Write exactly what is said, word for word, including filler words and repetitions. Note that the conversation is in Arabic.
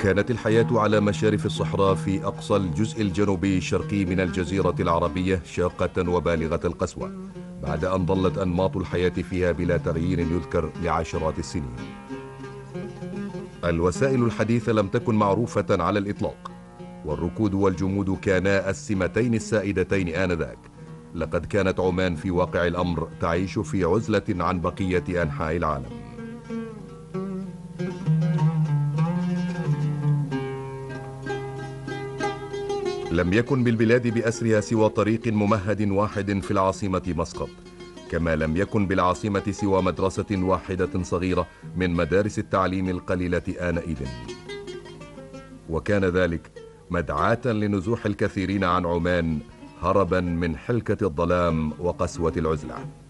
كانت الحياة على مشارف الصحراء في أقصى الجزء الجنوبي الشرقي من الجزيرة العربية شاقة وبالغة القسوة، بعد أن ظلت أنماط الحياة فيها بلا تغيير يذكر لعشرات السنين. الوسائل الحديثة لم تكن معروفة على الإطلاق، والركود والجمود كانا السمتين السائدتين آنذاك. لقد كانت عمان في واقع الأمر تعيش في عزلة عن بقية أنحاء العالم. لم يكن بالبلاد بأسرها سوى طريق ممهد واحد في العاصمة مسقط، كما لم يكن بالعاصمة سوى مدرسة واحدة صغيرة من مدارس التعليم القليلة آنئذ. وكان ذلك مدعاة لنزوح الكثيرين عن عمان هربا من حلكة الظلام وقسوة العزلة.